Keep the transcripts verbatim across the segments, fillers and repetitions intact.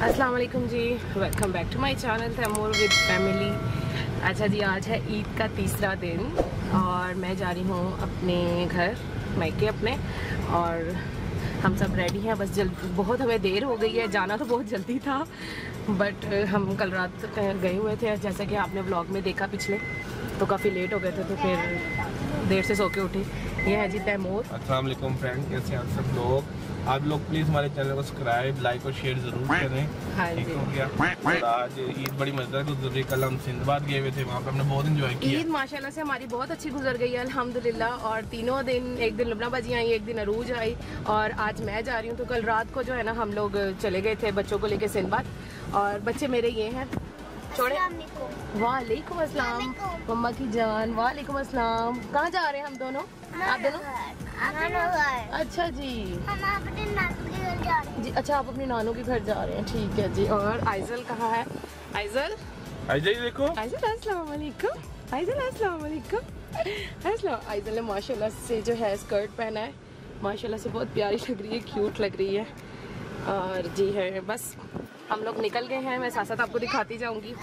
अस्सलाम वालेकुम जी, welcome back to my channel Taimur with family. अच्छा जी, आज है ईद का तीसरा दिन और मैं जा रही हूँ अपने घर मायके अपने, और हम सब रेडी हैं। बस जल्द बहुत हमें देर हो गई है, जाना तो बहुत जल्दी था बट हम कल रात गए हुए थे, जैसा कि आपने व्लॉग में देखा पिछले, तो काफ़ी लेट हो गए थे तो फिर देर से सो के उठे। ये है जी तैमूर। अस्सलाम वालेकुम फ्रेंड, कैसे हैं आप सब लोग? आप लोग प्लीज हमारे चैनल को सब्सक्राइब, लाइक और शेयर जरूर करें। हाँ ठीक जी। हो गया। और आज ईद बड़ी मजेदार गुजर रही। कल हम सिंधबाद गए हुए थे, वहाँ पे हमने बहुत एंजॉय किया। ईद माशाल्लाह से हमारी बहुत अच्छी गुजर गई है अल्हम्दुलिल्लाह। और तीनों दिन, एक दिन लुबना बाजी आई, एक दिन अरूज आई और आज मैं जा रही हूँ। तो कल रात को जो है ना हम लोग चले गए थे बच्चों को लेके सिंधबाद, और बच्चे मेरे ये हैं छोड़े। वालेकुम अस्सलाम मम्मा की जान, वालेकुम अस्सलाम। कहाँ जा रहे हैं हम दोनों? आप दोनों? अच्छा जी, हम अपने नानू के घर जा रहे हैं। जी अच्छा, आप अपनी नानू के घर जा रहे हैं, ठीक है जी। और आइजल कहाँ है? आइजल, आइए देखो। आइजल अस्सलाम वालेकुम। आइजल अस्सलाम वालेकुम। अस्सलाम। आइजल ने माशाल्लाह से जो है स्कर्ट पहना है, माशाल्लाह से बहुत प्यारी लग रही है, क्यूट लग रही है। और जी है, बस हम लोग निकल गए हैं, मैं साथ साथ आपको दिखाती जाऊंगी।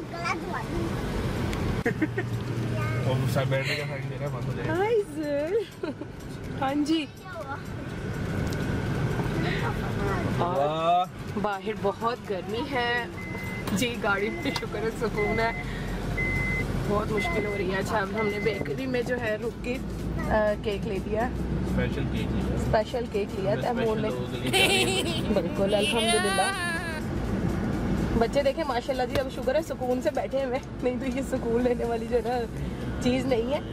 और सब बैठने का साइन दे रहा है, बंद हो जाएगा। आइजल, हाँ जी। और बाहर बहुत गर्मी है जी, गाड़ी में शुक्र है सुकून है, बहुत मुश्किल हो रही है। अच्छा, अब हमने बेकरी में जो है रुक के आ, केक ले लिया, स्पेशल केक लिया। स्पेशल केक लिया तैमूर ने। बिल्कुल अल्हम्दुलिल्लाह। बच्चे देखे माशाल्लाह जी, अब शुक्र है सुकून से बैठे हुए, नहीं तो ये सुकून लेने वाली जो है ना चीज़ नहीं है।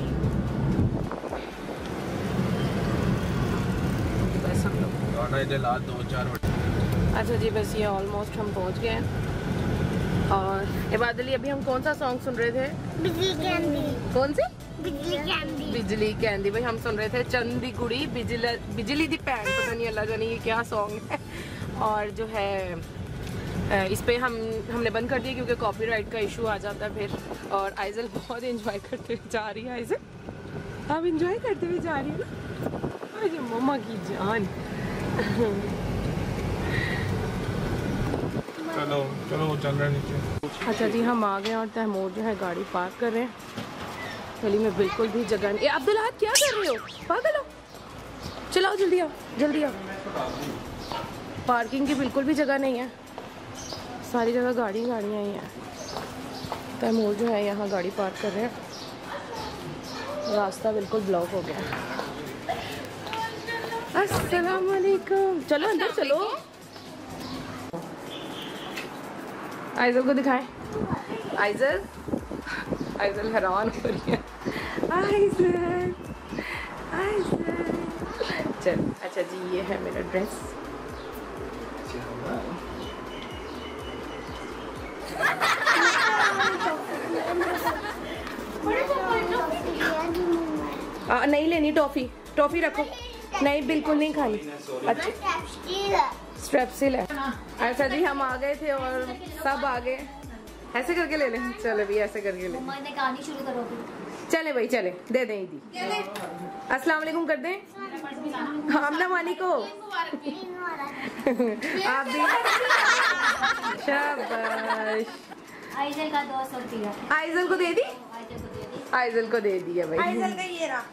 बस हम लोग दो चार। अच्छा जी, बस ये ऑलमोस्ट हम पहुंच गए हैं। और इबादत अली, अभी हम कौन सा सॉन्ग सुन रहे थे? बिजली कैंडी। कौन सी? बिजली कैंडी। बिजली कैंडी। भाई हम सुन रहे थे चंदी कुड़ी बिजली बिजली दी पैन, पता नहीं अल्लाह जाने ये क्या सॉन्ग है। और जो है इस पे हम हमने बंद कर दिया क्योंकि कॉपीराइट का इशू आ जाता है फिर। और आइजल बहुत एंजॉय करते हुए जा रही है। आइजल आप एंजॉय करते हुए जा रही है ना? अरे मम्मा की जान। चलो चलो चल रहे हैं नीचे। अच्छा जी, हम आ गए और तैमूर जो है गाड़ी पार्क कर रहे हैं। गली में बिल्कुल भी जगह नहीं। अब्दुल आहद क्या कर रहे हो? पागल हो? चलाओ जल्दी आओ, जल्दी आओ। पार्किंग की बिल्कुल भी जगह नहीं है, सारी जगह गाड़ी गाड़ियाँ ही हैं। तैमूर जो है यहाँ गाड़ी पार्क कर रहे हैं, रास्ता बिल्कुल ब्लॉक हो गया। अस्सलाम वालेकुम। चलो अंदर चलो। आइजल को दिखाएं। आइजल, आइजल हैरान हो रही है। आइजल, आइजल। चल अच्छा जी, ये है मेरा ड्रेस। आ, नहीं लेनी टॉफी, टॉफी रखो। नहीं बिल्कुल नहीं खानी। अच्छा स्ट्रेप्सिल है। अच्छा जी, हम आ गए थे और सब आ गए। ऐसे करके ले लें, चले भी ऐसे करके ले। कहानी शुरू करो। चले भाई चले, दे दें दी। अस्सलाम वालेकुम कर दें। आमना वानी को आप भी शाबाश। आइजल का दो सौ रुपया। आइजल को दे दी, आइजल को दे दिया भाई। आइजल का ये रहा।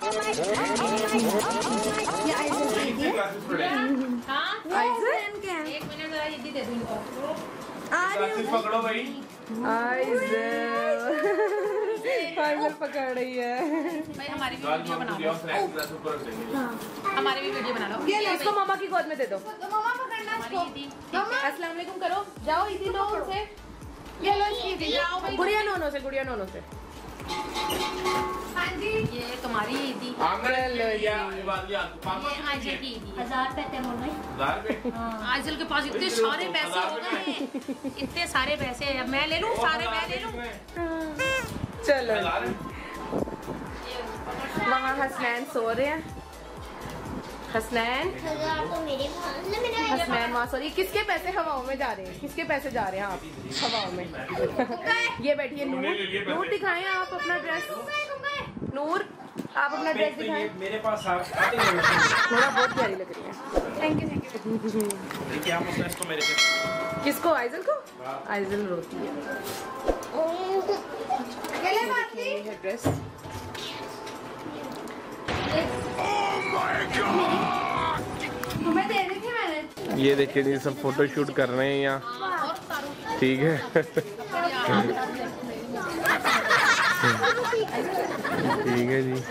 ये आइजल दे दिया। आइजल, एक मिनट जरा ये दे दो इनको। पकड़ो भाई। आइजल, आइजल पकड़ रही है। भाई हमारी भी वीडियो बना लो। हमारी भी वीडियो बना लो। ये लो, इसको मामा की गोद में दे दो। मम्मा पकड़ना इसको। अस्सलाम वालेकुम करो, जाओ इसी लो उनसे। ये लो इसकी दी। गुड़िया नोनो से, गुड़िया नोनो से। हाँ जी, ये तुम्हारी ईदी, चलो ये आइजल की ईदी। हजार रुपए थे मम्मी। आइजल के पास इतने सारे पैसे हो गए, इतने सारे पैसे। अब मैं ले लूं, सारे मैं ले लूं। चलो, वहाँ हसनैन सो रहे हैं। हसनैन, हजार तो मेरे पास है, मेरे हसनैन वहाँ सो रही है। किसके पैसे हवाओं में जा रहे हैं? किसके पैसे जा रहे हैं आप हवाओं में? ये बैठिए नूर, नूर दिखाएं आप अपना ड्रेस। नूर, आप अपना ड्रेस दिखाएं। मेरे पास थोड़ा बहुत प्यारी लग रही है। Thank you thank you. देखिए आप इसको मेरे पे किसको? आइजल को? आइजल रोती है। ये ड्रेस तुम्हें दे दी थी मैंने। ये देखिए जी, सब फोटो शूट कर रहे हैं यहाँ, ठीक है। ठीक है जी।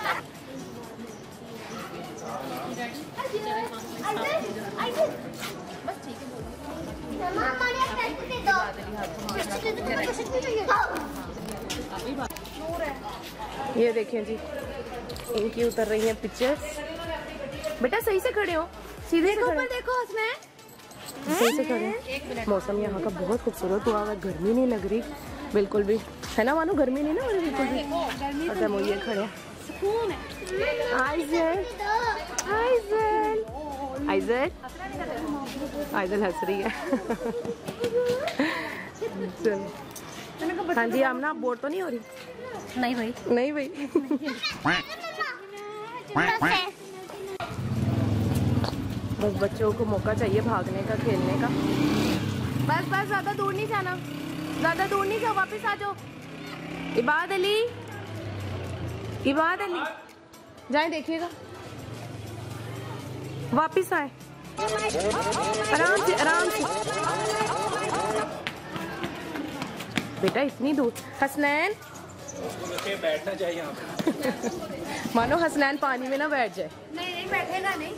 ये देखें जी, इनकी उतर रही हैं पिक्चर्स। बेटा सही से खड़े हो, सीधे से खड़े। देखो उसमें सही से खड़े। मौसम यहाँ का बहुत खूबसूरत हुआ है, गर्मी नहीं लग रही बिल्कुल भी, है ना मानो? गर्मी नहीं ना हो रही बिल्कुल भी। और हम ये खड़े आइजल, आइजल, आइजल, आइजल हंस रही है। चल हाँ जी, आमना आप बोर तो नहीं हो रही? नहीं भाई, नहीं भाई। बस बच्चों को मौका चाहिए भागने का, खेलने का। बस बस ज्यादा दूर नहीं जाना, ज्यादा दूर नहीं जाओ, वापस आ जाओ। इबाद अली, इबाद अली, जाए देखिएगा, वापस आए, आराम से आराम से। बेटा इतनी दूर। हसनैन बैठना चाहिए यहाँ पे। मानो हसनैन पानी में ना बैठ जाए। नहीं नहीं बैठेगा नहीं।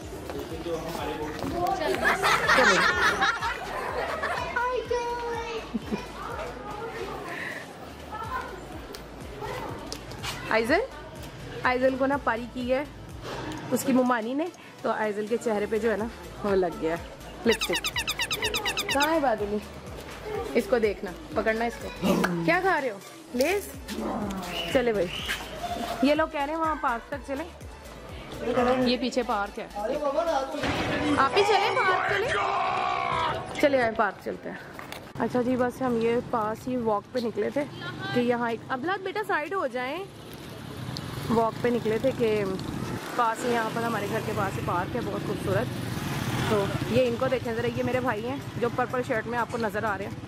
आइजल, आइजल को ना पारी की है उसकी मुमानी ने, तो आइजल के चेहरे पे जो है ना वो लग गया लिपस्टिक। कहाँ है बादली? इसको देखना, पकड़ना इसको। क्या खा रहे हो? लेस? चले भाई, ये लोग कह रहे हैं वहाँ पार्क तक चले। ये पीछे पार्क है, आप ही चले पार्क चले। चले आए, पार्क चलते हैं। अच्छा जी, बस हम ये पास ही वॉक पे निकले थे कि यहाँ एक, अबलाद बेटा साइड हो जाएं। वॉक पे निकले थे कि पास ही यहाँ पर हमारे घर के पास ही पार्क है बहुत खूबसूरत। तो ये इनको देखें ज़रा, ये मेरे भाई हैं जो पर्पल शर्ट में आपको नज़र आ रहे हैं।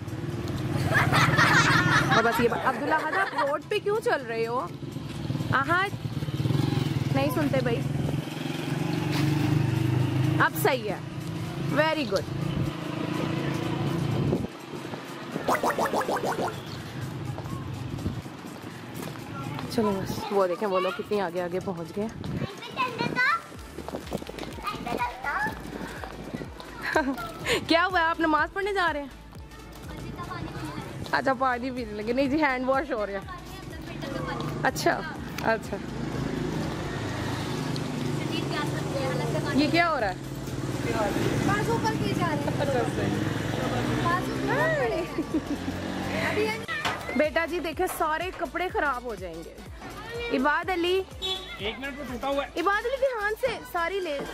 और बस ये अब्दुल्ला हद, आप रोड पे क्यों चल रहे हो? आहद नहीं सुनते भाई। अब सही है, वेरी गुड। चलो बस, वो देखें वो लोग कितनी आगे आगे पहुंच गए। क्या हुआ, आप नमाज पढ़ने जा रहे हैं? अच्छा पानी पीने लगे? नहीं जी, हैंड वॉश हो रहा है। अच्छा अच्छा, ये क्या हो रहा है? ऊपर की जा रहे हैं। बेटा जी देखे, सारे कपड़े खराब हो जाएंगे। इबाद अली, एक मिनट में टूटा हुआ है। इबाद अली ध्यान से, सारी लेस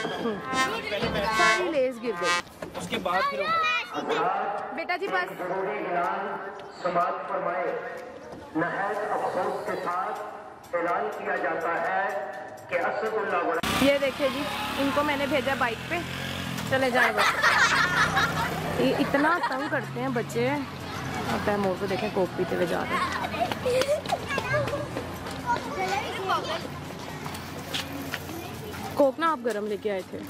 सारी लेस गिर गई। उसके बाद फिर बेटा जी बस। समाज फरमाए, नहायत अफसोस के साथ ऐलान किया जाता है कि असदुल्लाह। ये देखिए जी, इनको मैंने भेजा बाइक पे, चले जाए बस। ये इतना तंग करते हैं बच्चे। और तैमूर को देखें कोक पीते हुए जा रहे हैं। कोक ना आप गरम लेके आए थे।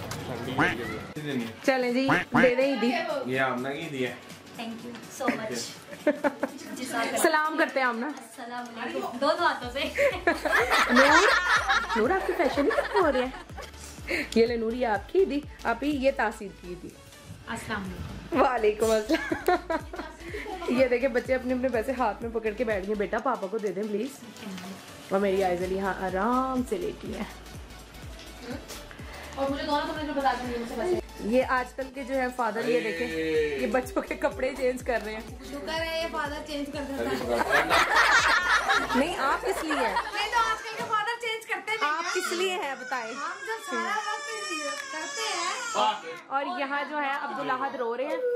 चलें जी, दे दें ईदी। ये आमना की दी है। Thank you so much. सलाम करते हैं आमना। सलाम अलैकुम, दोनों हाथों से। नूर, नूर आपकी फैशन ही कितना हो रहा है। ये ले नूर, ये आपकी ईदी, आप ही ये तासीर की ईदी। अस्सलाम वालेकुम। वालेकुम अस्सलाम। ये देखे बच्चे अपने अपने पैसे हाथ में पकड़ के बैठ गए। बेटा पापा को दे दें प्लीज। और मेरी आइजल यहाँ आराम से लेटी है। और मुझे दोनों कपड़े जो बता देंगे। ये आजकल के जो है फादर, ये देखे ये बच्चों के कपड़े चेंज कर रहे हैं। शुक्र है ये फादर चेंज कर देता है। नहीं, आप किस लिए है? नहीं तो आजकल के फादर चेंज करते नहीं। आप किस लिए है बताएं। हम जब सारा वक्त करते हैं। और यहाँ जो है अब्दुल्ला हद रो रहे हैं।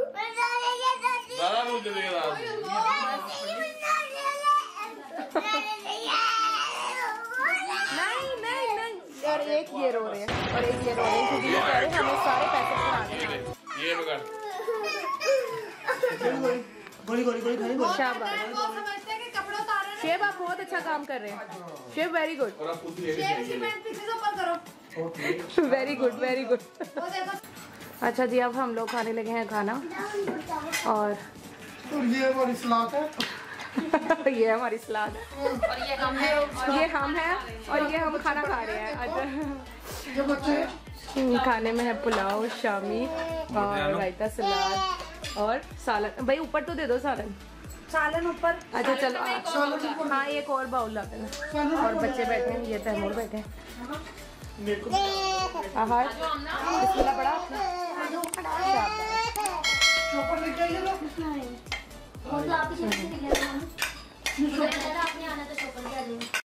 नहीं नहीं नहीं, और एक ये रो रहे हैं और एक ये रो रहे हैं क्योंकि ये कह रहे हैं हमें सारे पैसे खिला दें। ये शाबाश। शेब आप बहुत अच्छा काम कर रहे हैं। शेब very good, very good, very good. अच्छा जी, अब हम लोग खाने लगे हैं खाना और ये हमारी सलाद है। ये हमारी सलाद है और ये हम है ये हम हैं और ये हम खाना खा रहे हैं। अच्छा, खाने में है पुलाव शामी और रायता, सलाद और सालन। भाई ऊपर तो दे दो सालन। सालन ऊपर। अच्छा चलो, हाँ एक और बाउल ला देना। और बच्चे बैठे हैं, ये तैमूर बैठे हैं। आहार बिस्मिल्लाह पड़ा आपने? चॉपर लेके आइए ना।